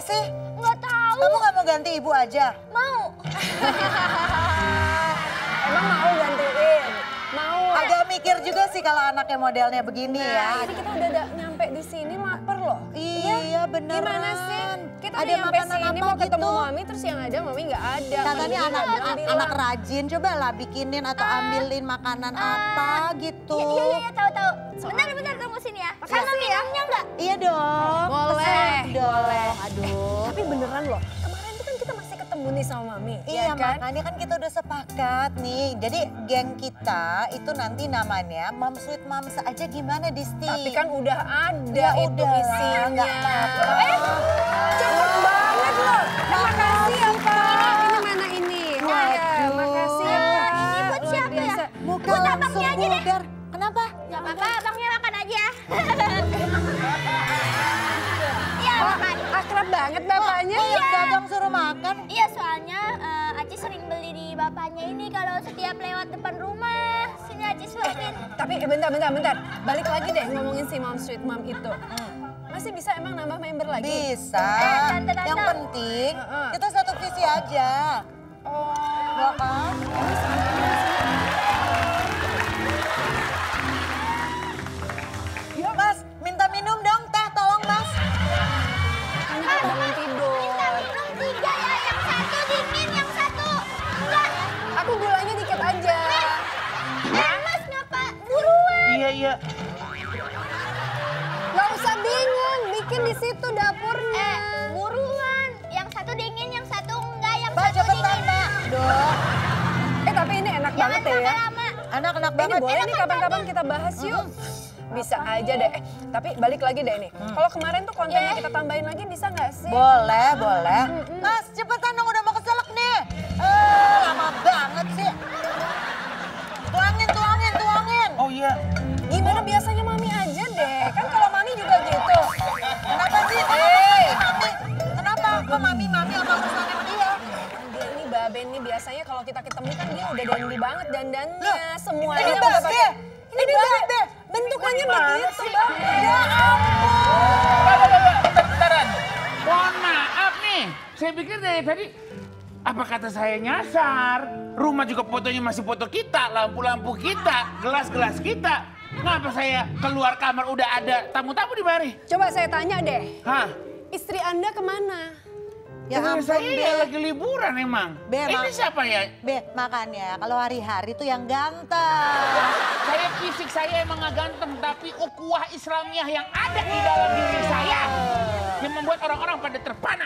sih? Nggak tahu. Kamu nggak mau ganti ibu aja? Mau. Emang mau gantiin? Mau. Agak mikir juga sih kalau anaknya modelnya begini ya. Ini kita udah nyampe di sini lapar loh. Iya beneran. Gimana sih? Kita ada udah nyampe makanan sini apa mau ketemu gitu? Mami terus yang ada Mami nggak ada. Katanya Mami anak nggak bilang. anak rajin, coba lah bikinin atau ambilin makanan apa gitu. Iya, tahu. Bentar, tunggu sini ya. Sama minumnya nggak? Iya dong. Boleh. Pesen dong. Aduh. Tapi beneran loh, kemarin tuh kan kita masih ketemu nih sama Mami. Iya ya kan? makanya kan kita udah sepakat nih. Jadi geng kita itu nanti namanya Mom Sweet Moms aja gimana Disti? Tapi kan udah ada Ya itu udah lah, isinya. nggak apa-apa. Cepet banget loh. Terima kasih ya Pak. Ini mana ini? Waduh. Makasih ya Pak. Ini buat Luar siapa ya? biasa. Muka Buat langsung abangnya aja deh. bugar. Kenapa? Nggak apa-apa, abangnya makan aja. Iya, makan. Akrab banget bapaknya. Iya. Dagang suruh makan. Iya, soalnya Aci sering beli di bapaknya ini kalau setiap lewat depan rumah. Sini Aci suapin. Tapi bentar. Balik lagi deh ngomongin si Mom Sweet Mom itu. Masih bisa emang nambah member lagi? Bisa. Tante. Yang penting Heeh. kita satu visi aja. Oh. Ya kan? Yuk Mas, minta minum dong teh, tolong Mas. Hanya bangun tidur. Minum 3 ya, yang satu dingin, yang satu enggak. Aku gulanya dikit aja. Mas ngapa? Buruan. Iya. Gak usah bingung, bikin di situ dapurnya. Buruan. Yang satu dingin, yang satu enggak, yang Mbak satu cepetan dingin. Mbak. Duh, Tapi ini enak Jangan banget ya. lama-lama. anak-anak Ini banget. boleh nih kapan-kapan kita bahas yuk. Bisa aja deh. Tapi balik lagi deh nih. Kalau kemarin tuh kontennya kita tambahin lagi bisa nggak sih? Boleh. Mas cepetan dong udah mau keselak nih. Lama banget sih. Tuangin. Oh iya. Gimana biasanya Mami aja deh. Kan kalau Mami juga gitu. Kenapa sih? Mami. Kenapa? Kok mami apa urusannya sama dia? Dia ini Babe nih biasanya kalau kita ketemu kan dia udah dandy banget dandannya. Loh, Semuanya ini udah Babe. pakai. Ini Babe. Bentukannya Gimana begitu sih? Babe. Ya ampun. Bentaran. Mohon maaf nih. Saya pikir dari tadi apa kata saya nyasar? Rumah juga fotonya masih foto kita, lampu-lampu kita, gelas-gelas kita. Ngapa saya keluar kamar udah ada tamu-tamu di mari? Coba saya tanya deh. Hah? Istri Anda kemana? Ya ampun saya ya Be. lagi liburan emang. Be, Ini Mak. siapa ya? Be, makanya kalau hari-hari tuh yang ganteng. Saya fisik saya emang gak ganteng, tapi ukhuwah Islamiyah yang ada di dalam diri saya yang membuat orang-orang pada terpana.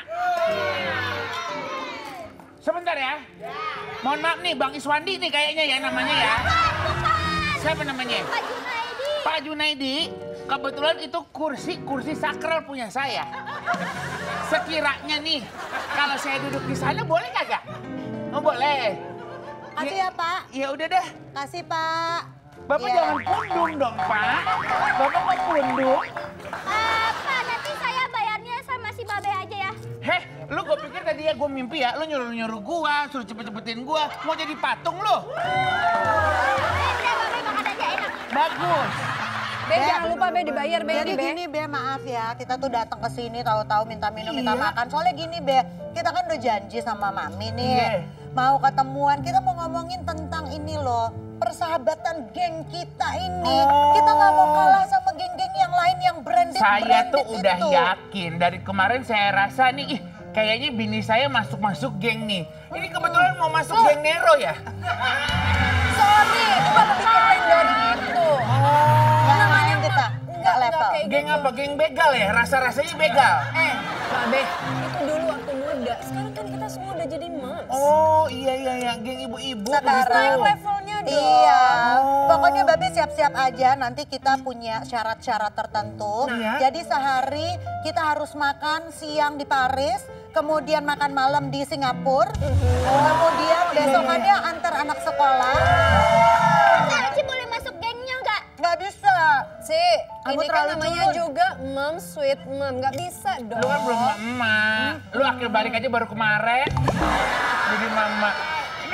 Sebentar ya. Mohon maaf nih, Bang Iswandi nih kayaknya ya namanya ya. Siapa namanya? Pak Junaidi. Pak Junaidi. Kebetulan itu kursi sakral punya saya. Sekiranya nih, kalau saya duduk di sana boleh kagak? Oh boleh. Kasih ya Pak. Ya udah deh. Kasih Pak. Bapak Ya. jangan pundung dong, Pak. Bapak kok pundung? Pak, nanti saya bayarnya sama si Babe aja ya. Heh, lu gue pikir tadi ya gue mimpi ya, lu nyuruh-nyuruh gua, suruh cepet-cepetin gua, mau jadi patung lu. Udah Babe makan aja enak. Bagus. Be, jangan lupa Be dibayar Be Jadi ini Be. gini Be, maaf ya, kita tuh datang ke sini tahu-tahu minta minum, minta Iya. makan. Soalnya gini Be, kita kan udah janji sama Mami nih. Iya. Mau ketemuan, kita mau ngomongin tentang ini loh, persahabatan geng kita ini. Oh. Kita nggak mau kalah sama geng-geng yang lain yang branded. Saya tuh udah itu. yakin, dari kemarin saya rasa nih, kayaknya bini saya masuk-masuk geng nih. Ini kebetulan mau masuk geng Nero ya? Sorry, Mbak lebih keren dari itu. Nggak main kita, nggak level. kayak Geng gitu. apa? Geng begal ya? Rasa-rasanya begal. Babe, itu dulu waktu muda. Sekarang kan kita semua udah jadi moms. Oh iya, geng ibu-ibu. Sekarang begitu. Levelnya dong. Iya, Oh. pokoknya Babe siap-siap aja. Nanti kita punya syarat-syarat tertentu. Iya. Jadi sehari kita harus makan siang di Paris, kemudian makan malam di Singapura, kemudian besokannya antar anak sekolah. Nah, Aci boleh masuk gengnya nggak? Nggak bisa. Si, Kamu ini kan terlalu namanya culun. juga Mom Sweet Mom. Gak bisa dong. Lu kan belum emak. Lu akhir balik aja baru kemarin. Jadi mama. Ini kan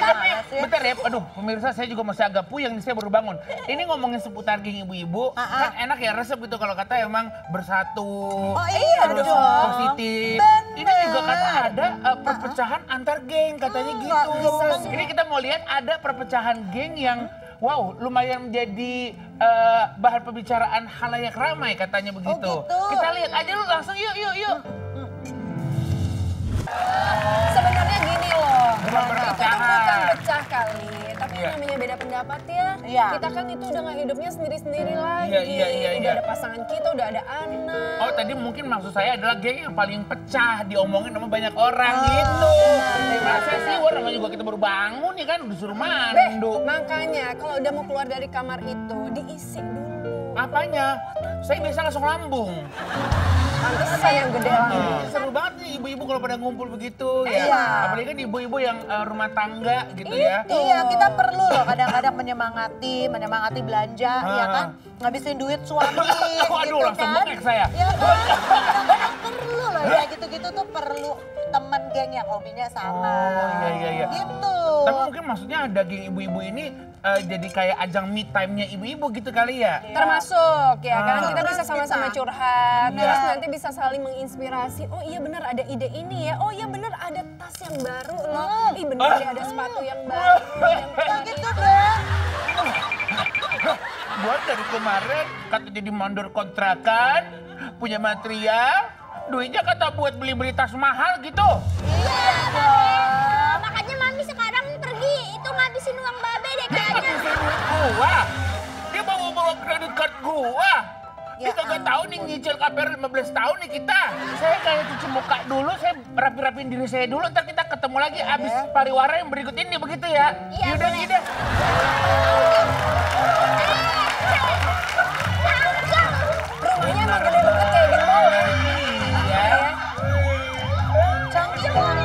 tapi sih? bentar ya, aduh pemirsa saya juga masih agak puyeng nih, saya baru bangun. Ini ngomongin seputar geng ibu-ibu, kan enak ya resep gitu kalau kata emang bersatu. Oh iya terus dong. positif. Bener. Ini juga kata ada perpecahan antar geng katanya gitu. bisa sih. Ini kita mau lihat ada perpecahan geng yang wow, lumayan menjadi bahan pembicaraan halayak ramai katanya begitu. gitu. Kita lihat aja lu langsung yuk. Sebenarnya gini loh, Bukan itu tuh perpecahan. bukan pecah kali, tapi Iya. namanya beda pendapat ya. Iya. Kita kan itu udah gak hidupnya sendiri-sendiri lagi. Iya. Udah ada pasangan kita, udah ada anak. Oh tadi mungkin maksud saya adalah geng yang paling pecah, diomongin sama banyak orang gitu. Masa sih, wah namanya juga kita baru bangun ya kan, disuruh mandu. Makanya kalau udah mau keluar dari kamar itu, diisi dulu. Apanya? Saya biasa langsung lambung. Pantesan yang gede lah. Seru banget nih ibu-ibu kalau pada ngumpul begitu ya. Iya. Apalagi kan ibu-ibu yang rumah tangga gitu ya. Iya, kita perlu loh kadang-kadang menyemangati belanja, ya kan? Ngabisin duit suami, Waduh, gitu langsung kan? bengek saya. Ya kan? Kadang-kadang perlu loh, ya gitu-gitu tuh perlu temen geng yang hobinya sama. Oh, iya. Gitu. Tapi mungkin maksudnya ada geng ibu-ibu ini jadi kayak ajang me time-nya ibu-ibu gitu kali ya. Termasuk ya kan, kita Terus bisa sama-sama kita. curhat, Iya. terus nanti bisa saling menginspirasi. Oh iya benar ada ide ini ya, oh iya benar ada tas yang baru loh. Ih benar nih ada sepatu yang baru. Ya gitu deh. Buat dari kemarin kata jadi mandor kontrakan, punya material, duitnya kata buat beli-beli tas mahal gitu. Iya, Babe. Makanya Mami sekarang pergi itu ngabisin uang Babe deh kayaknya. Ngabisin duit gua. Dia bawa kredit card gua. Dia Ya kagak tahu nih nyicil KPR 15 tahun nih kita. Saya kayak cuci muka dulu, saya rapi-rapiin diri saya dulu, ntar kita ketemu lagi abis pariwara yang berikut ini begitu ya. Iya, Yaudah, boleh. yaudah. Rumahnya emang gede banget kayak di mall. Iya. Canggih banget.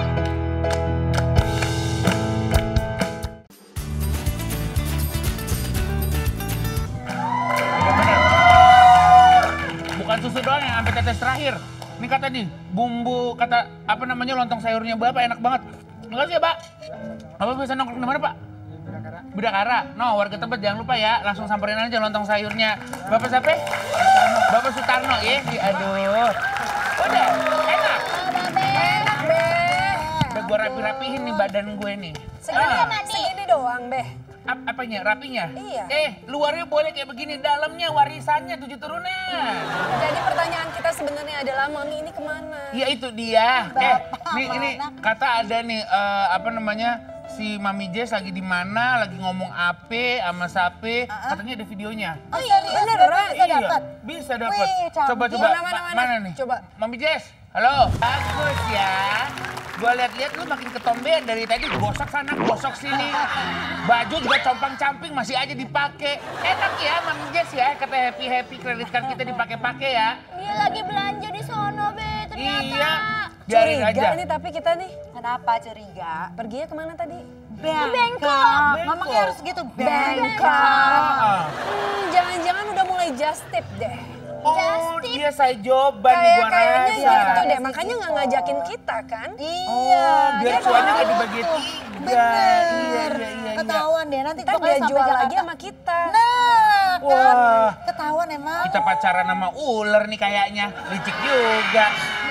Bukan susu doang yang sampai tetes terakhir. Ini kata nih, bumbu kata apa namanya lontong sayurnya Bapak enak banget. Makasih ya, Pak. Bapak bisa nongkrong di mana, Pak? Bidakara. No, warga tempat jangan lupa ya, langsung samperin aja lontong sayurnya. Bapak siapa? Bapak Sutarno ya. Aduh. Udah, enak. Enak Beh. Udah gue rapi-rapihin nih badan gue nih. Segini doang Beh. Apanya? Rapinya? Iya. Luarnya boleh kayak begini, dalamnya warisannya 7 turunan. Jadi pertanyaan kita sebenarnya adalah Mami ini kemana? Iya itu dia. Bapak Ini mana? kata ada nih apa namanya si Mami Jess lagi di mana, lagi ngomong ape sama sape, katanya ada videonya. Oh serius? Beneran? Bisa dapat? Bisa dapat. Wih, canggih. Coba. Mana? nih? Coba. Mami Jess, halo. Bagus ya. Gua lihat-lihat lu makin ketombean dari tadi, gosok sana, gosok sini. Baju juga compang-camping masih aja dipakai. Enak ya Mami Jess ya, kata happy kredit card kita dipakai-pakai ya. Dia lagi belanja di sono, Be, ternyata. Iya. Biarin Curiga aja. nih tapi kita nih. Kenapa curiga? Perginya kemana tadi? Bengkok. Mamanya harus gitu, bengkok. Jangan-jangan udah mulai just tip deh. Oh, dia saya jawaban nih gua Kayaknya rasa. gitu deh, makanya nggak ngajakin kita kan? Iya. biar dia cuannya tahu nggak dibagi tuh. 3. Bener. Iya. Ketahuan deh nanti Ntar pokoknya dia sampai jual Jakarta. lagi sama kita. Nah, kan Wah. ketahuan emang. Kita pacaran sama ular nih kayaknya, licik juga.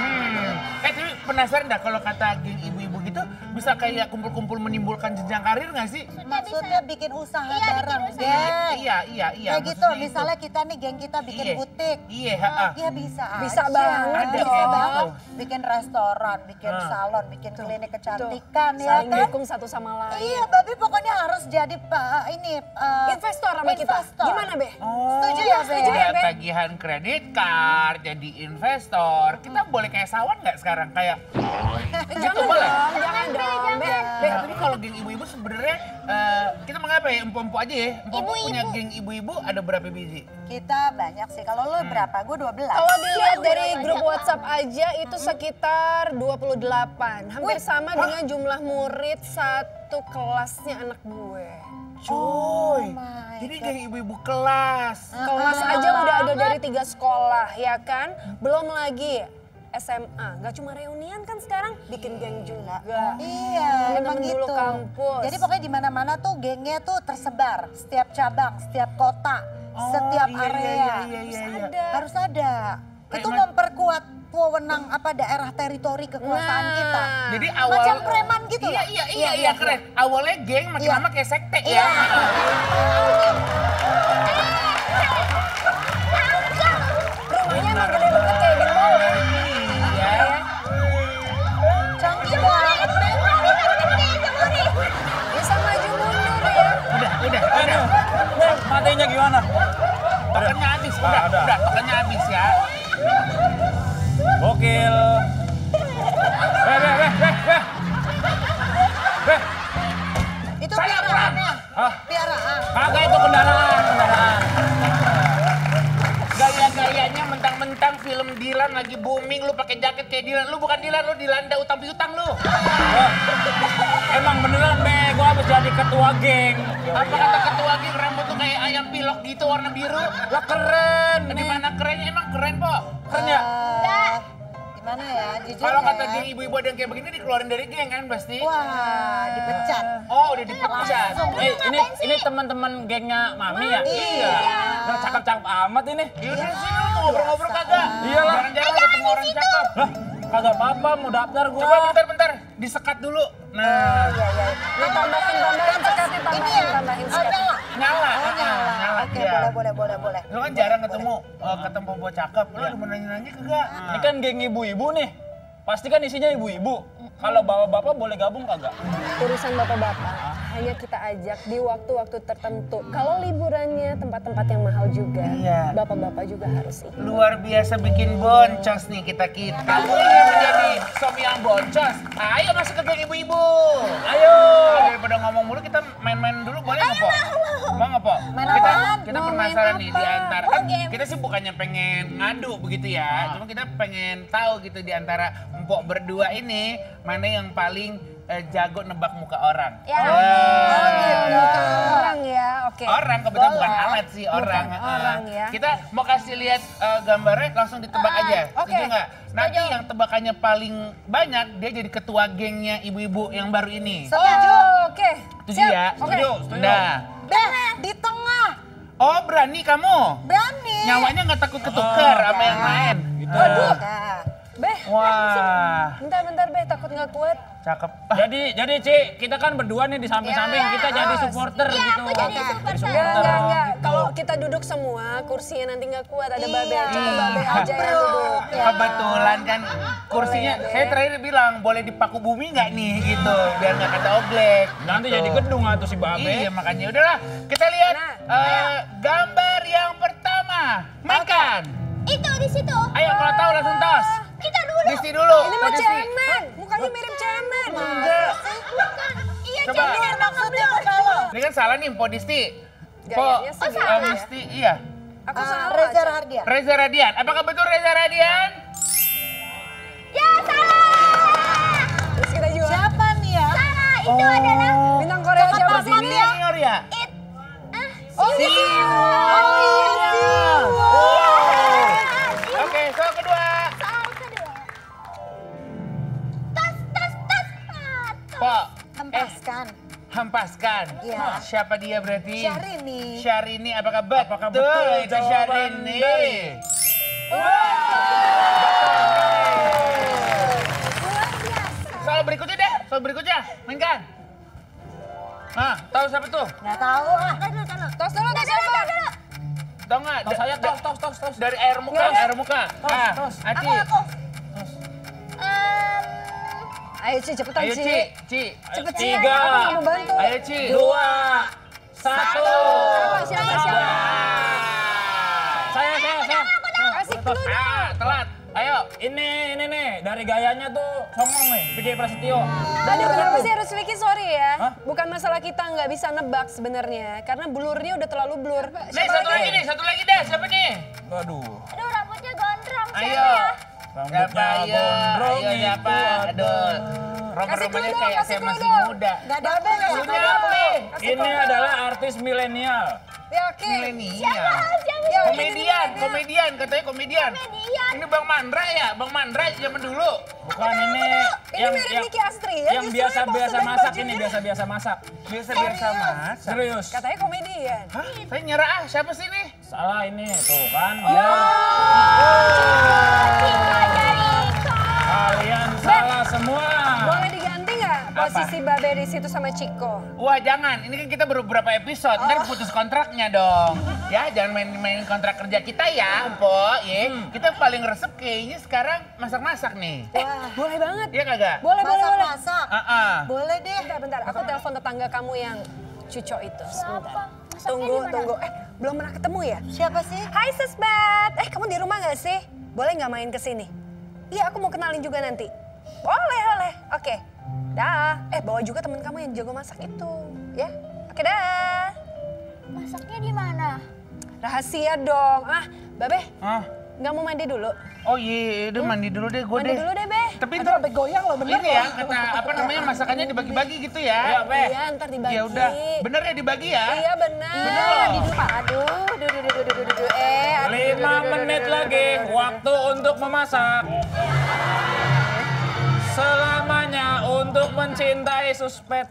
Tapi penasaran dah kalau kata geng ibu-ibu gitu, bisa kayak kumpul-kumpul menimbulkan jenjang karir nggak sih? Maksudnya bikin usaha Iya, bikin bareng, usaha. geng. Iya. Kayak gitu, maksudnya itu. misalnya kita nih geng kita bikin Iya. butik. Iya, Ya bisa aja. Bisa banget Ada Bisa kayak banget. gitu. Bikin restoran, bikin salon, bikin klinik kecantikan ya Saling kan. dukung satu sama lain. Iya, Babi pokoknya harus jadi Investor sama kita. investor. Gimana Be? Setuju ya, Be? setuju ya, Be? Tagihan kredit card, jadi investor. Kita boleh kayak sawan nggak sekarang? Kayak Jangan boleh? dong, jangan dong. Be, Tapi kalau geng ibu-ibu sebenarnya kita mengapa ya empu-empu aja ya. Empu punya geng ibu-ibu ada berapa biji? Kita banyak sih. Kalau lo berapa? Gue 12. kalau dilihat dari grup WhatsApp aja itu sekitar 28. Hampir sama dengan jumlah murid satu kelasnya anak gue. Cuy, my jadi geng ibu-ibu kelas. Kelas aja udah ada dari 3 sekolah ya kan? Belum lagi SMA. Gak cuma reunian kan sekarang, bikin geng juga. Iya, emang Temen-temen gitu. dulu kampus. Jadi pokoknya di mana-mana tuh gengnya tuh tersebar, setiap cabang, setiap kota, setiap area. Iya. Harus ada. Itu memperkuat wewenang daerah teritori kekuasaan kita. Jadi awal Macam preman gitu lah. Iya, keren. Awalnya geng makin lama kayak sekte ya. Rumahnya emang gede banget kayak di mall ya. Iya. Canggih banget, Ben. Bisa maju mundur ya. Udah. Matanya gimana? Tokennya habis, udah, tokennya habis ya. Gokil. Itu Saya piaraannya. Hah? Piaraan. Kagak itu kendaraan. Gaya-gayanya mentang-mentang film Dilan lagi booming, lu pakai jaket kayak Dilan. Lu bukan Dilan, lu dilanda utang piutang lu. Wah, emang beneran be, gua habis jadi ketua geng. Apa kata ketua geng, rambut tuh kayak ayam pilok gitu warna biru. Lah keren. Di mana kerennya? Emang keren, Po. Keren ya? Gimana ya, jujur Kalau ya. kata geng ibu-ibu ada yang kayak begini dikeluarin dari geng kan pasti. Wah, dipecat. Oh, udah dipecat. Ini teman-teman gengnya Mami ya? Iya. Nah, cakep-cakep amat ini. Yaudah sih, lu mau ngobrol-ngobrol kagak? Iyalah. Jarang-jarang ketemu orang cakep. Lah, kagak apa-apa mau daftar gua. Coba bentar, disekat dulu. Nah, Nih tambahin sekatnya, Ini ya, tambahin sekat. nyala. nyala. Oh, nyala. Oke, iya. boleh. Lu kan jarang ketemu bawa cakep. Lu udah mau nanya-nanya kagak? Ini kan geng ibu-ibu nih. Pasti kan isinya ibu-ibu. Kalau bapak-bapak boleh gabung kagak? Urusan bapak-bapak hanya kita ajak di waktu-waktu tertentu. Kalau liburannya tempat-tempat yang mahal juga, Iya. bapak-bapak juga harus ikut. Luar biasa bikin boncos nih kita. Kamu ingin menjadi suami yang boncos? Ayo masuk ke geng ibu-ibu. Ayo. Daripada ngomong mulu kita main-main dulu boleh nggak, Po? Mau nggak, Po? Main kita apaan? kita Mau penasaran main nih apa? di antara kan kita sih bukannya pengen ngadu begitu ya. Cuma kita pengen tahu gitu di antara empok berdua ini mana yang paling jago nebak muka orang. Ya. Orang ya, oke. Orang kebetulan bukan alat sih orang. Bukan orang ya. Kita mau kasih lihat gambarnya langsung ditebak aja. oke. Setuju nggak? Nanti yang tebakannya paling banyak dia jadi ketua gengnya ibu-ibu yang baru ini. Setuju. Oke. Setuju Siap. ya? Oke. Setuju. Nah. Di tengah. Oh berani kamu? Berani. Nyawanya nggak takut ketukar sama yang lain? Gitu. Aduh. Beh, Wah, bentar Beh, takut nggak kuat. cakep. Jadi Ci, kita kan berdua nih di samping-samping, kita jadi supporter Iya, gitu. aku jadi supporter. Enggak. Kalau kita duduk semua, kursinya nanti nggak kuat, ada Babe. Coba Babe aja yang duduk. Kebetulan kan kursinya, saya terakhir bilang boleh dipaku bumi nggak nih gitu, biar nggak kata oblek. Nanti Gitu. jadi gedung atau si Babe. Iya makanya udahlah kita lihat gambar yang pertama. Mainkan. Itu di situ. Ayo kalau tahu langsung tos. Kita dulu. Disti dulu. Ini mah Disti. cemen, mukanya mirip cemen. Enggak. Bukan. Iya, Coba. cemen Maksudnya kalau Ini kan salah nih Po Disti. Po Gayanya sih gitu. Mesti iya. Aku salah. Reza Ca. Hardian. Reza Radian. Apakah betul Reza Radian? Ya, salah. Terus kita juga. Siapa nih ya? Salah. Itu adalah Bintang Korea siapa sih? Senior ya? Siu. Oke, soal kedua. Soal kedua. Tas. Po, Hempaskan. hempaskan. Iya. Siapa dia berarti? Syahrini. Syahrini, apakah betul? Itu jawaban Syahrini. dari? Soal berikutnya deh, soal berikutnya. Mainkan. Ah, tahu siapa tuh? Nggak tahu ah. Tos dulu, tos siapa? Tahu nggak? Tos saya tos. Dari air muka, air muka. Ah, tos. Aci. Ayo Ci, cepetan Ayo Ci. Ci. Cepet Ci, Tiga. aku nggak mau bantu. Ayo Ci. 2, 1. Siapa? Saya. Kasih clue. Ah, telat. Ayo. Ini nih, dari gayanya tuh songong nih, Vicky Prasetyo. Tadi kenapa sih harus Vicky sorry ya? Hah? Bukan masalah kita nggak bisa nebak sebenarnya, karena blurnya udah terlalu blur. Nih, satu lagi deh. Siapa nih? Waduh. Aduh, rambutnya gondrong. Ayo. Rambutnya Siapa? Ayo. gondrong Ayo siapa? itu Aduh. Kasih Romanya clue dong, kayak kasih saya clue masih dong. muda. Nggak ada apa nggak Punya apa nih? Ini adalah artis milenial. Yakin? Milenial. Ya Komedian, katanya komedian. Ini Bang Mandra ya? Bang Mandra zaman dulu. Bukan ini Ini merek Niki Astri ya? yang Justru biasa-biasa poster dan masak bajunya. ini, biasa-biasa masak. Biasa-biasa masak. Serius. Katanya komedian. Hah? Saya nyerah ah, siapa sih nih? Salah ini, tuh kan. Oh. Ya. Kalian salah semua. Boleh diganti nggak posisi Babe di situ sama Ciko? Wah jangan, ini kan kita baru beberapa episode, ntar putus kontraknya dong. Ya jangan main-main kontrak kerja kita ya, Empo. Ya. Kita paling resep kayaknya sekarang masak-masak nih. Boleh banget. Iya kagak? Boleh, boleh, boleh. Masak-masak. Boleh deh. Bentar, bentar. Aku telepon tetangga kamu yang cuco itu. Sebentar. Masaknya Tunggu, di mana? tunggu. Belum pernah ketemu ya? Siapa sih? Hai Sesbat. Kamu di rumah nggak sih? Boleh nggak main ke sini? Iya, aku mau kenalin juga nanti. Boleh, boleh. Oke. Dah. Bawa juga teman kamu yang jago masak itu. Ya. Oke, dah. Masaknya di mana? Rahasia dong. Babe, Hah? nggak mau mandi dulu? Oh iya, udah mandi dulu deh, gue Mandi deh. dulu deh, Be. Tapi Aduh, ntar sampai goyang loh, bener ini ya, kata apa namanya masakannya dibagi-bagi gitu ya. Iya, Be. Iya, ntar dibagi. Ya udah, bener ya dibagi ya? Iya, benar. Bener loh. Mandi dulu, Pak. Aduh. 5 menit lagi waktu untuk memasak. Selamanya untuk mencintai suspek.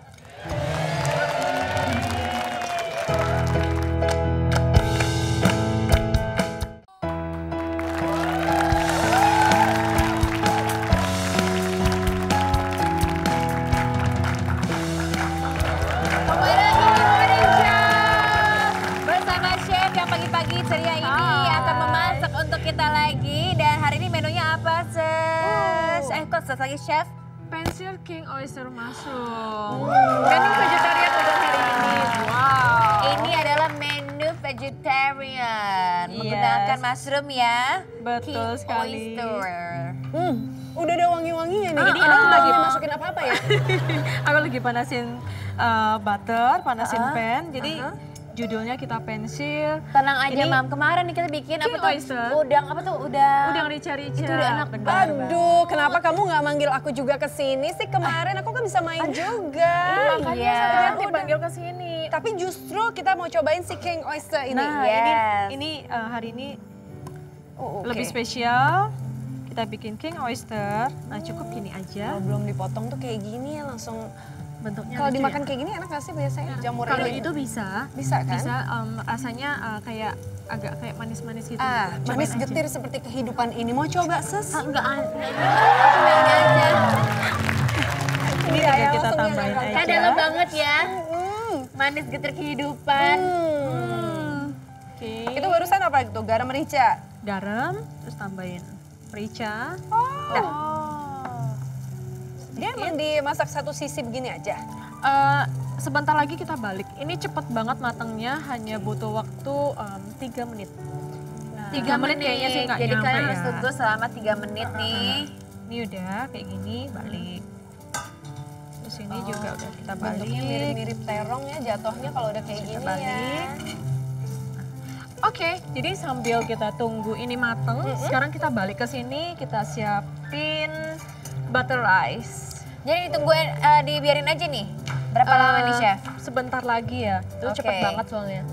Kembali lagi di Morning Show bersama chef yang pagi-pagi ceria ini akan memasak untuk kita lagi. Dan hari ini menunya apa, Ses? Kok Ses lagi, Chef? Pensil King Oyster Mushroom. Menu vegetarian untuk hari ini. Wow. Ini adalah menu vegetarian. Yes. Menggunakan mushroom ya. Betul King sekali. Oyster. Udah ada wangi-wanginya nih. Jadi Padahal aku nggak lagi masukin apa-apa ya. Aku lagi panasin butter, panasin pan. Jadi judulnya kita pensil. Tenang aja, Ini Mam. Kemarin nih kita bikin apa King tuh? oyster. Udang apa tuh? Udang rica-rica. Itu udah enak Benar, banget. Aduh, kenapa kamu nggak manggil aku juga ke sini sih? Kemarin aku kan bisa main juga. Iya. Nanti panggil ke sini. Tapi justru kita mau cobain si King Oyster ini. Nah, Yes. ini hari ini Oh, oke. lebih spesial. Kita bikin King Oyster. Nah, cukup gini aja. Kalau belum dipotong tuh kayak gini ya langsung. Bentuknya Kalau lucu dimakan ya. kayak gini enak nggak sih biasanya? Jamur Kalau ini. itu bisa. Bisa kan? Bisa, rasanya kayak agak kayak manis-manis gitu. Ah, Cobain manis aja. getir seperti kehidupan ini. Mau coba, Ses? Enggak ada. Maunya aja. Ini Iya, tinggal ya, kita langsung tambahin yang aja. Kan dalam banget ya. Manis getir kehidupan. Oke. Itu barusan apa itu? Garam merica. Garam, terus tambahin merica. Dia emang dimasak satu sisi begini aja. Sebentar lagi kita balik. Ini cepet banget matangnya, hanya butuh waktu 3 menit. 3 menit kayaknya sih nggak Jadi nyampe kalian ya. harus tunggu selama 3 menit nih. Ini udah kayak gini, balik. Terus ini juga udah kita balik. Bentuknya mirip-mirip terong ya jatuhnya kalau udah kayak gini balik. ya. Oke, jadi sambil kita tunggu ini mateng, sekarang kita balik ke sini, kita siapin butter rice. Jadi ditungguin, dibiarin aja nih. Berapa lama nih, Chef? Sebentar lagi ya, itu Oke. cepet banget soalnya.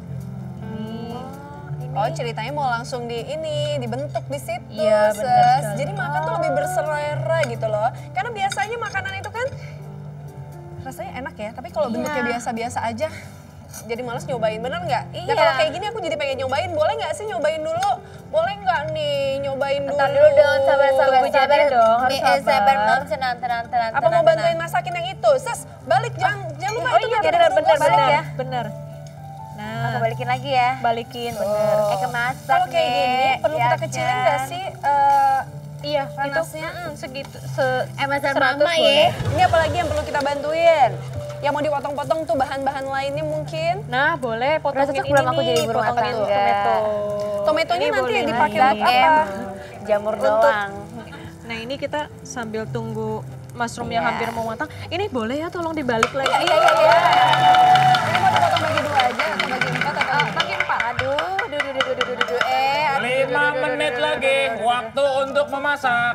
Oh ceritanya mau langsung dibentuk di situ, Iya, benar Ses. sekali. Jadi makan tuh lebih berselera gitu loh. Karena biasanya makanan itu kan rasanya enak ya, tapi kalau bentuknya biasa-biasa aja, jadi males nyobain, bener nggak? Nah Iya. kalau kayak gini aku jadi pengen nyobain, boleh nggak sih nyobain dulu? Boleh nggak nih nyobain dulu? Ntar dulu dong, sabar. Tunggu jadi dong, harus sabar. Sabar, Mam. Tenang. Apa mau bantuin masakin yang itu? Ses, balik jangan lupa itu kan bener, balik ya. Bener. Nah, Aku balikin lagi ya. balikin, bener. Kemasak Kalau kayak nih, gini perlu ya kita kecilin nggak kan? sih? Iya, Panasnya? itu segitu. Masak 100 mama ya. boleh. Ini apalagi yang perlu kita bantuin? Yang mau dipotong-potong tuh bahan-bahan lainnya mungkin? Nah, boleh potongin cocok ini belum aku nih, jadi ibu rumah potongin tangga. tomato. Tomatonya Ini nanti boleh dipakai nih. buat apa? Jamur Untuk- doang. Nah, ini kita sambil tunggu mushroom yang hampir mau matang. Ini boleh ya tolong dibalik lagi. Iya. Ini mau dipotong bagi 2 aja atau bagi 4 atau Bagi 4. Aduh. 5 menit lagi waktu untuk memasak.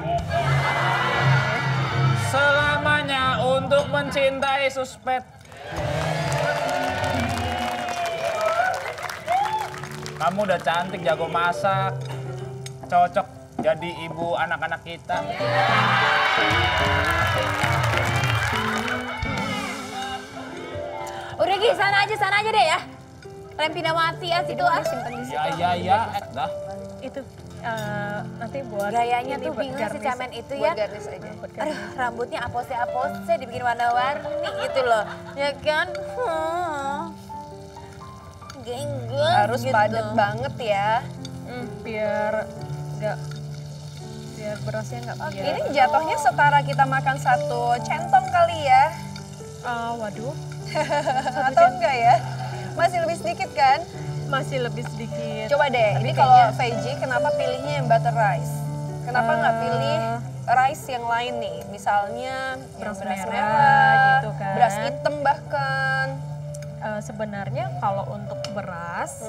Selamanya untuk mencintai suspek. Kamu udah cantik, jago masak. Cocok jadi ibu anak-anak kita. Udah Gi, sana aja deh ya. Rempinawati ya situ ah. Ya, dah. Itu nanti buat Gayanya ini, tuh buat bingung si garnish. Camen itu Buat ya. garnish aja. Aduh, rambutnya apose dibikin warna-warni gitu loh. Ya kan? Genggot Harus gitu. padat banget ya. Biar berasnya nggak biar. Ini jatuhnya setara kita makan satu centong kali ya. Waduh, Atau enggak ya? Masih lebih sedikit kan? masih lebih sedikit. Coba deh, ini kalau veggie kenapa pilihnya yang butter rice? Kenapa nggak pilih rice yang lain nih? Misalnya yang Beras beras merah merah, gitu kan. beras hitam bahkan. Sebenarnya kalau untuk beras,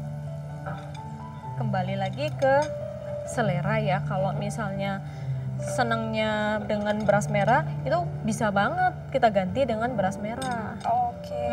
kembali lagi ke selera ya. Kalau misalnya senangnya dengan beras merah, itu bisa banget kita ganti dengan beras merah. Oke.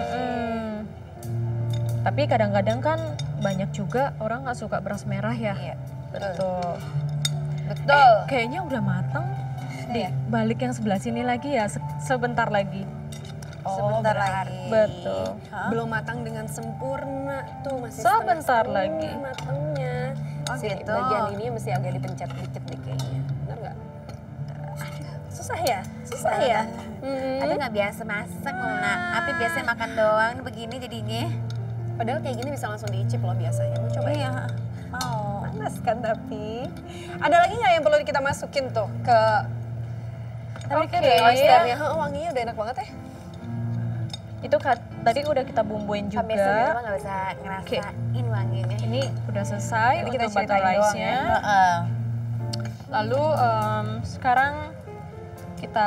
Tapi kadang-kadang kan banyak juga orang nggak suka beras merah ya. Iya, Betul. betul. Kayaknya udah matang. Iya. Balik yang sebelah sini lagi ya, sebentar lagi. Sebentar lagi. Betul. Belum matang dengan sempurna tuh, masih Sebentar setengah-setengah lagi. matangnya. Oh, Si gitu. bagian ini mesti agak dipencet dikit deh kayaknya. Benar nggak? Susah ya? Susah ya? Ada nggak biasa masak Luna? Tapi biasanya makan doang begini jadinya. Padahal kayak gini bisa langsung diicip loh biasanya. Mau coba ya? Iya, mau. Panas kan tapi. Ada lagi nggak yang perlu kita masukin tuh ke Oke. oysternya? Wanginya udah enak banget ya. Itu tadi udah kita bumbuin Pemirsa di juga. rumah nggak bisa ngerasain wanginya. Ini udah selesai Jadi kita untuk butter ceritain doang rice-nya. Heeh. Lalu sekarang kita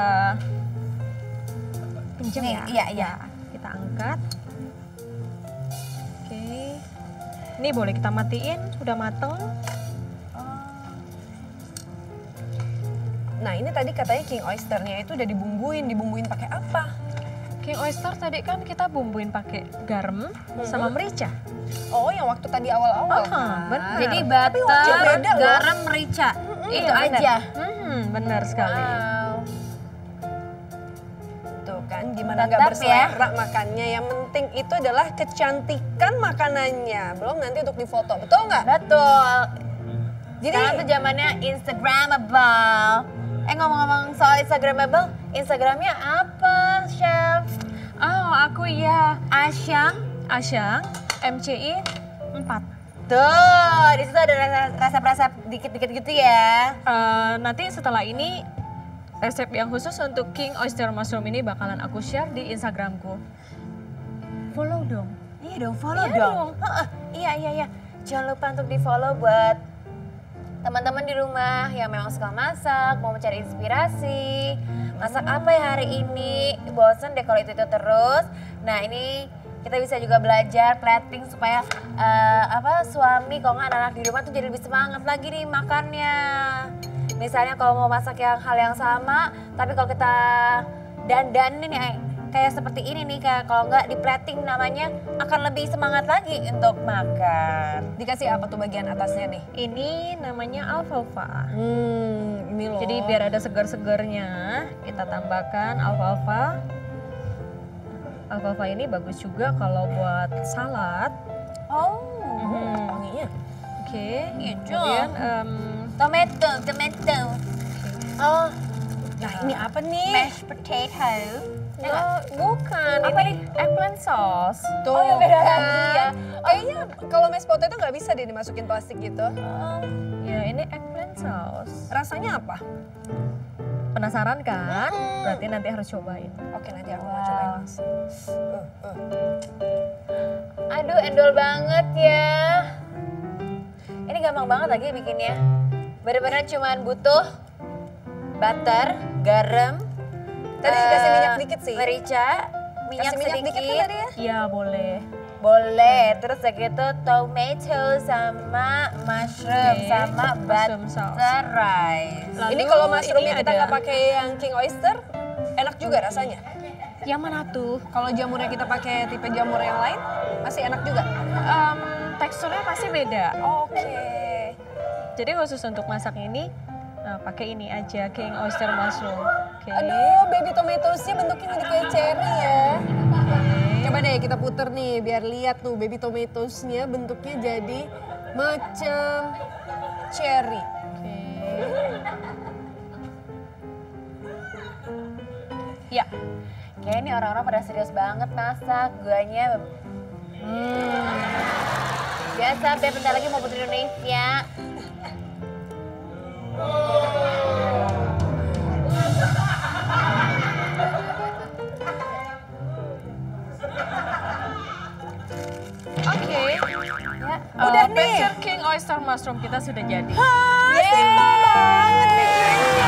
pinjam Nih, ya. iya. Kita angkat. Oke. Ini boleh kita matiin, udah mateng. Nah ini tadi katanya king oysternya itu udah dibumbuin pakai apa? King oyster tadi kan kita bumbuin pakai garam sama merica. Oh yang waktu tadi awal-awal. Benar. Jadi wajib butter, beda loh. garam, merica. Itu Iya, benar. aja. Benar sekali. Wow. Tuh kan gimana nggak Mantap berselera makannya. Yang penting itu adalah kecantikan makanannya. Belum nanti untuk difoto, betul nggak? Betul. Jadi Sekarang tuh zamannya Instagramable. Ngomong-ngomong soal Instagramable, Instagramnya apa, Chef? Oh, aku ya. Asyang. MCI 4. Tuh, di situ ada resep-resep dikit-dikit gitu ya. Nanti setelah ini resep yang khusus untuk King Oyster Mushroom ini bakalan aku share di Instagramku. Follow dong. Iya dong, follow Iya dong. dong. Heeh, Iya. Jangan lupa untuk di follow buat teman-teman di rumah yang memang suka masak, mau mencari inspirasi. Masak apa ya hari ini? Bosen deh kalau itu terus. Nah ini kita bisa juga belajar plating supaya suami kalau nggak anak-anak di rumah tuh jadi lebih semangat lagi nih makannya. Misalnya kalau mau masak hal yang sama, tapi kalau kita dandanin nih kayak seperti ini nih, kayak kalau nggak di plating namanya akan lebih semangat lagi untuk makan. dikasih apa tuh bagian atasnya nih? Ini namanya alfalfa. Ini loh. Jadi biar ada segar-segarnya, kita tambahkan alfalfa. Alfalfa ini bagus juga kalau buat salad. Oh, wanginya. Oke. Gitu. Kemudian tomato. Oh, Nah ini apa nih? mashed potato. bukan. Apa ini eggplant sauce. Tuh. Oh, beda lagi ya. Kayaknya kalau mashed potato nggak bisa deh dimasukin plastik gitu. Ya ini eggplant sauce. Rasanya apa? Penasaran kan? Berarti nanti harus cobain. Oke nanti aku mau cobain mas. Aduh, endol banget ya. Ini gampang banget lagi bikinnya. Bener-bener cuman butuh butter, garam, Tadi dikasih minyak dikit sih. merica, minyak Kasih minyak sedikit. dikit kan tadi ya? Iya boleh. Boleh, terus kayak gitu tomato sama mushroom Oke, sama mushroom sauce. butter rice. Lalu Ini kalau mushroomnya ini kita ada- nggak pakai yang king oyster, enak juga rasanya. Yang mana tuh? Kalau jamurnya kita pakai tipe jamur yang lain, masih enak juga. teksturnya pasti beda. Oke. Jadi khusus untuk masak ini, nah pakai ini aja, king oyster mushroom. Oke. Aduh, baby tomatoesnya bentuknya udah kayak cherry ya. Coba deh kita puter nih biar lihat tuh baby tomatoesnya bentuknya jadi macam cherry. Oke. Ya, Kayak ini orang-orang pada serius banget masak, guanya. Biasa, Beb, bentar lagi mau Putri Indonesia. oke. Ya. Udah nih. Picture king oyster mushroom kita sudah jadi. Simpel banget bikinnya.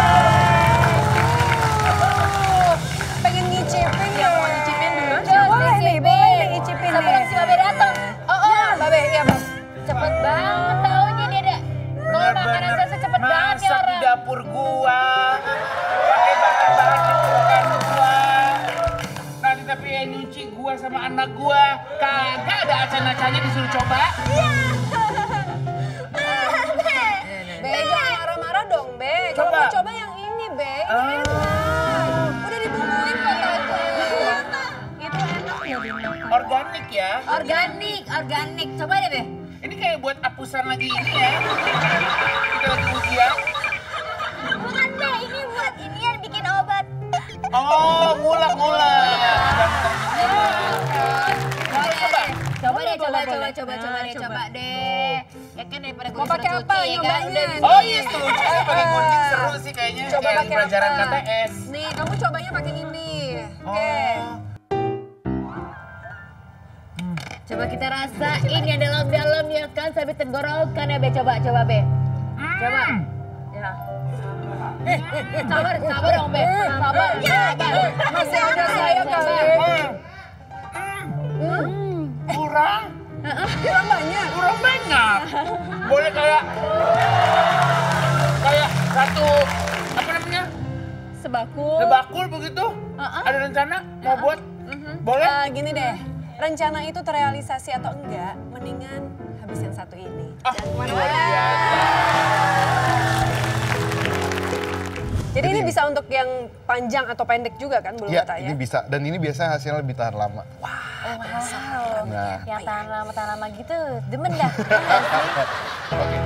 Pengen ngicipin ya. Mau nyicipin dulu? Boleh nih, boleh nih ngicipin nih. Sebelum si Babe datang. Babe, iya Bang. Cepet banget taunya dia ada. Kalau makanan saya cepet banget ya masak di orang. dapur gua. Pakai bahan-bahan bukan gua. Nanti tapi yang nyuci gua sama anak gua. Kagak ada acan-acannya disuruh coba. Be, jangan marah-marah dong, Be. Kalau Coba. mau coba yang ini, Be. Ini enak. Udah dibumbuin kok tadi. Itu enak ya dimakan. Organik ya. Organik. Coba deh, Be. Ini kayak buat hapusan lagi ini ya. Kita lagi ujian. Bukan Be, ini buat ini yang bikin obat. Oh, ngulak-ngulak. Coba deh. Ya kan daripada gue Mau pakai disuruh apa cuci, ya kan? nyobanya? Udah Oh iya setuju, pakai gunting seru sih kayaknya. Coba Kayak pakai pelajaran apa? KTS. Nih, kamu cobanya pakai ini. Oke. Coba kita rasain yang dalam-dalam ya kan sampai tenggorokan ya Be. Coba Be. Coba. Ya. Sabar dong Be. Sabar. Masih ada saya kali. Kurang Kurang banyak. banyak. Boleh kayak satu apa namanya? Sebakul begitu. Ada rencana mau buat? Boleh? Gini deh, rencana itu terrealisasi atau enggak, mendingan habis yang satu ini. Luar biasa. Jadi ini bisa untuk yang panjang atau pendek juga kan bulu Iya, matanya? ini bisa. Dan ini biasanya hasilnya lebih tahan lama. Nah, Yang tahan lama gitu, demen dah. oke.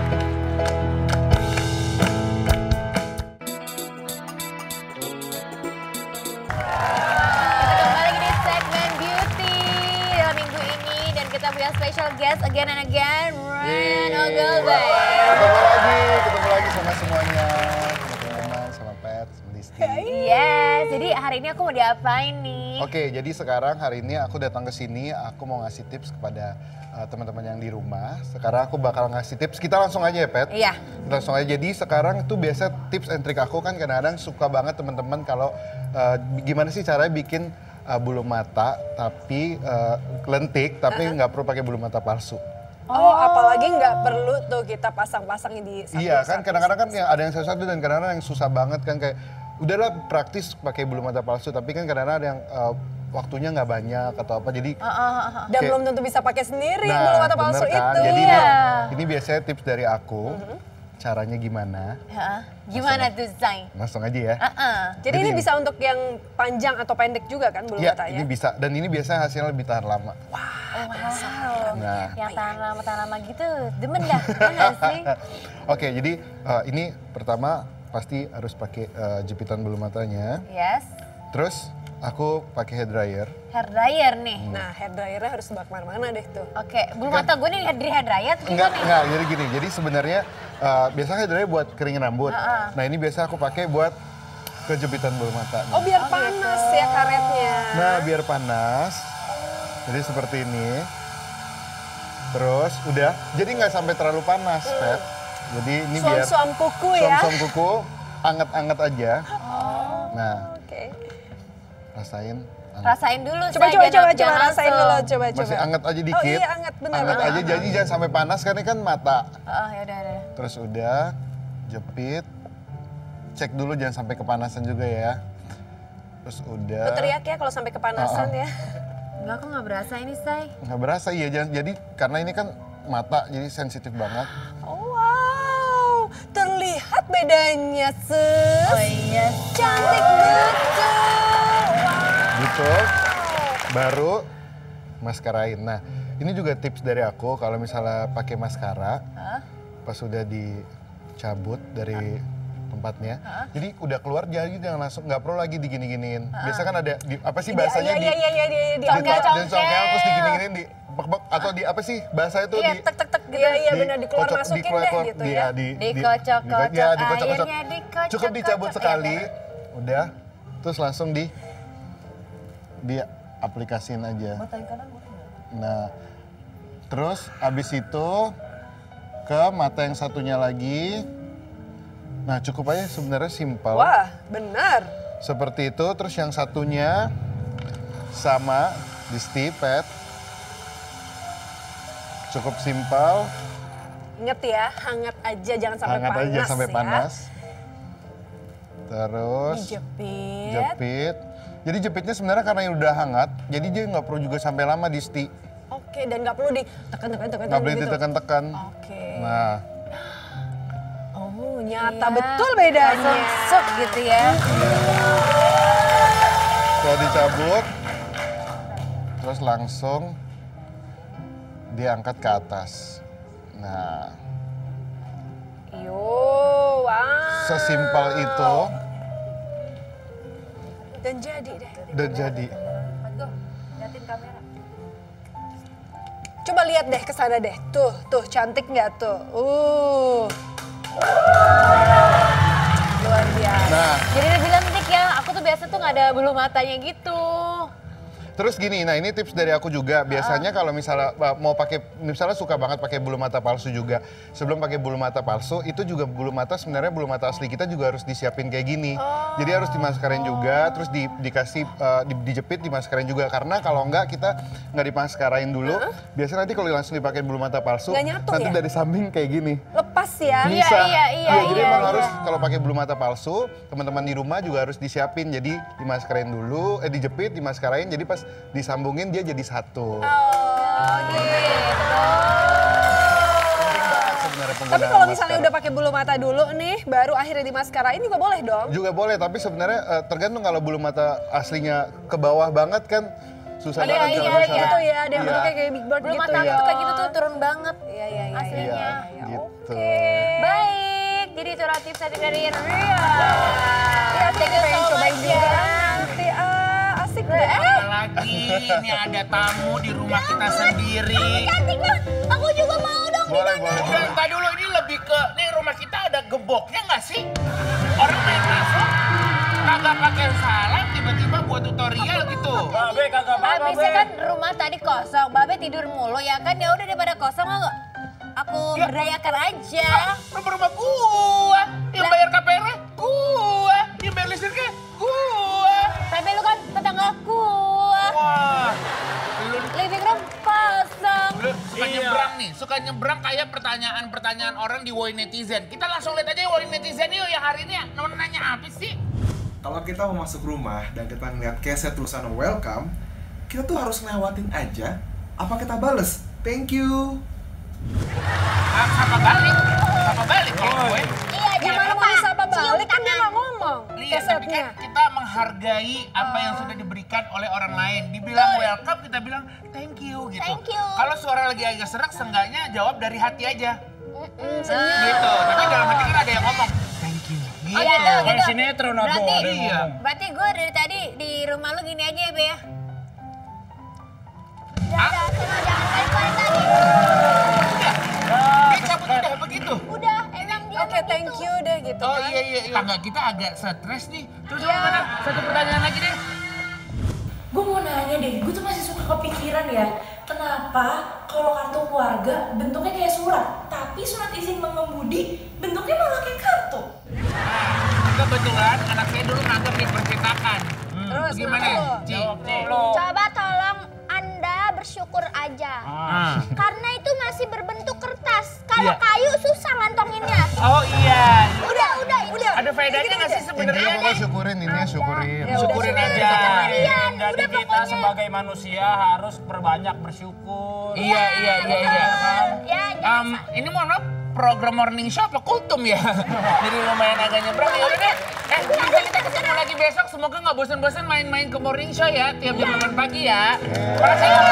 Kita kembali lagi di segmen beauty dalam minggu ini dan kita punya special guest again and again, Ryan Ogilvy. Ketemu lagi sama semuanya. Sama teman-teman, sama Pet, sama Listi. Yes, jadi hari ini aku mau diapain nih? Oke, jadi sekarang hari ini aku datang ke sini, aku mau ngasih tips kepada teman-teman yang di rumah. Sekarang aku bakal ngasih tips, kita langsung aja ya Pet? Iya. Langsung aja, jadi sekarang tuh biasa tips and trick aku kan kadang-kadang suka banget teman-teman kalau gimana sih caranya bikin bulu mata tapi lentik tapi nggak perlu pakai bulu mata palsu. Oh, apalagi nggak perlu tuh kita pasang-pasangin di satu. Iya kan kadang-kadang kan yang ada yang satu dan kadang-kadang yang susah banget kan kayak udahlah praktis pakai bulu mata palsu tapi kan kadang-kadang ada yang waktunya nggak banyak atau apa jadi Dan kayak- belum tentu bisa pakai sendiri yang bulu mata palsu bener kan? itu. Jadi Iya. ini biasanya tips dari aku caranya gimana Hah? Gimana tuh, Say? langsung aja ya. Jadi ini bisa untuk yang panjang atau pendek juga kan bulu Iya matanya? ini bisa dan ini biasanya hasilnya lebih tahan lama. Nah. Yang tahan lama gitu, demen dah. Bener sih? Oke, jadi ini pertama pasti harus pakai jepitan bulu matanya. Yes. Terus aku pakai hair dryer. Hair dryer nih. Nah, hair dryernya harus sebak kemana-mana deh tuh. Oke, bulu mata gue nih dari hair dryer tuh gimana? Enggak, jadi gini. Jadi sebenarnya biasanya hair dryer buat keringin rambut. Nah, ini biasa aku pakai buat ke jepitan bulu mata. nih. Oh, biar panas ya karetnya. Nah, biar panas. Jadi seperti ini. Terus udah, jadi nggak sampai terlalu panas, Pet. Jadi ini biar Suam-suam kuku ya. suam-suam kuku, anget-anget aja. Nah, Oke. rasain. anget. Rasain dulu, Coba Say, coba jangan- coba jangan rasain langsung. dulu coba. Masih anget aja Oh dikit. iya anget bener. Anget bener. aja, jadi jangan sampai panas karena kan mata. Oh, ya udah. Terus udah, jepit. Cek dulu jangan sampai kepanasan juga ya. Terus udah. Lu teriak ya kalau sampai kepanasan ya. Enggak, aku nggak berasa ini, Say. Nggak berasa, iya. Jadi karena ini kan mata, jadi sensitif banget. Oh, wow, terlihat bedanya, sis. Oh iya. Cantik betul. Gitu, baru maskarain. Nah, ini juga tips dari aku kalau misalnya pakai maskara, pas udah dicabut dari tempatnya, jadi udah keluar jadi jangan langsung, nggak perlu lagi digini-giniin. Biasa kan ada apa sih bahasanya Congkel. terus digini-giniin di bek atau di apa sih bahasa itu Iya, tek gitu. Iya, benar dikeluar masukin deh gitu ya. Dikocok-kocok, airnya dikocok. Cukup dicabut sekali, udah, terus langsung di aplikasiin aja. Nah, terus abis itu ke mata yang satunya lagi. Nah, cukup aja sebenarnya simpel. Wah, benar. Seperti itu, terus yang satunya sama di stipet. Cukup simpel. Ingat ya, hangat aja jangan sampai Hangat panas aja sampai ya. panas. Terus Dijepit. jepit. Jadi jepitnya sebenarnya karena yang udah hangat, jadi dia nggak perlu juga sampai lama di sti. Oke, dan nggak perlu ditekan-tekan Nggak boleh gitu. ditekan-tekan. Oke. Nah, Oh, nyata betul bedanya. Sok gitu ya. setelah dicabut, terus langsung diangkat ke atas. Nah, Yo, wow. sesimpel itu Dan jadi deh. dan jadi. Liatin kamera. Coba lihat deh ke sana deh. Tuh, cantik nggak tuh? Luar biasa. Nah, Jadi lebih cantik ya, aku tuh biasa tuh nggak ada bulu matanya gitu. terus gini, nah ini tips dari aku juga. Biasanya kalau misalnya mau pakai, misalnya suka banget pakai bulu mata palsu juga. Sebelum pakai bulu mata palsu, itu juga bulu mata sebenarnya bulu mata asli kita juga harus disiapin kayak gini. Jadi harus dimaskarin juga, terus dikasih dijepit, dimaskarin juga. Karena kalau enggak kita nggak dimaskarain dulu, biasanya nanti kalau langsung dipakai bulu mata palsu, Nggak nyatu nanti ya? dari samping kayak gini. Lepas ya. Bisa. iya, Jadi iya, emang iya. harus kalau pakai bulu mata palsu, teman-teman di rumah juga harus disiapin. Jadi dimaskarain dulu, dijepit, dimaskarain. Jadi pas disambungin dia jadi satu. Penting banget sebenarnya Tapi penggunaan kalau misalnya maskara. udah pakai bulu mata dulu nih, baru akhirnya dimaskarain juga boleh dong? Juga boleh, tapi sebenarnya tergantung kalau bulu mata aslinya ke bawah banget kan susah Ada banget yang kalau iya misalnya. gitu ya, ada yang Iya. bentuknya kayak big bird Bulu gitu mata ya. aku tuh kayak gitu tuh turun banget. Iya. Aslinya. Iya, gitu. Baik, jadi itu adalah tips dari Ria. Iya, aku Thank you pengen so cobain much juga ya. nanti. Asik deh. Lagi ini ada tamu di rumah kita sendiri. Cantik banget. Aku juga mau dong. Boleh. Udah, entar dulu ini lebih ke, nih rumah kita ada gemboknya nggak sih? Orang main masuk, kagak pakai salam, tiba-tiba buat tutorial gitu. Babe kagak apa-apa, Habisnya Be. kan rumah tadi kosong, Babe tidur mulu ya kan, ya udah daripada kosong aku berdayakan aja. Rumah gua, yang bayar KPR gua, yang bayar listriknya gua. Tapi lu kan tetanggaku. Wah, lu Living room kosong. suka nyebrang nih, suka nyebrang kayak pertanyaan-pertanyaan orang di Woi Netizen. Kita langsung lihat aja Woi Netizen yuk yang hari ini ya, nanya apa sih? Kalau kita mau masuk rumah dan kita ngeliat keset tulisan welcome, kita tuh harus ngelewatin aja. Apa kita bales? Thank you. Sama balik kalau gue. Iya, Gimana mau disapa balik kan dia nggak ngomong Iya, tapi kesetnya. kan kita menghargai apa yang sudah diberikan oleh orang lain. Dibilang welcome, kita bilang thank you gitu. Thank you. Kalau suara lagi agak serak, seenggaknya jawab dari hati aja. Gitu. Tapi dalam hati kan ada yang ngomong thank you. Gitu. Kayak sinetron aku Berarti, ada yang Iya. ngomong. berarti gue dari tadi di rumah lu gini aja ya, Be ya? Dadah, sama jangan balik tadi. Dia cabut udah begitu. Udah, emang dia Oke, thank you deh gitu Oh kan. iya. Enggak, kita agak stres nih. Terus mana? Satu pertanyaan lagi deh. Gue mau nanya deh, gue tuh masih suka kepikiran ya, kenapa kalau kartu keluarga bentuknya kayak surat, tapi surat izin mengemudi bentuknya malah kayak kartu? Kebetulan anak saya dulu nganggap di percetakan. Terus Gimana, Ci? Coba tolong Anda bersyukur aja. Karena itu masih berbentuk kertas. Kalau Iya. kayu susah ngantonginnya. Oh iya. Udah itu udah. Ada faedahnya nggak sih Intinya sebenarnya? pokoknya syukurin, ini syukurin. Syukurin aja. Kalian, Jadi udah kita pokoknya. sebagai manusia harus perbanyak bersyukur. Iya. Ya, Ini mohon maaf, program morning show apa kultum ya? Jadi lumayan agak nyebrang. Ya udah deh. Bisa kita ketemu lagi besok. Semoga nggak bosan-bosan main-main ke morning show ya. Tiap jam 8 pagi ya. Kalau saya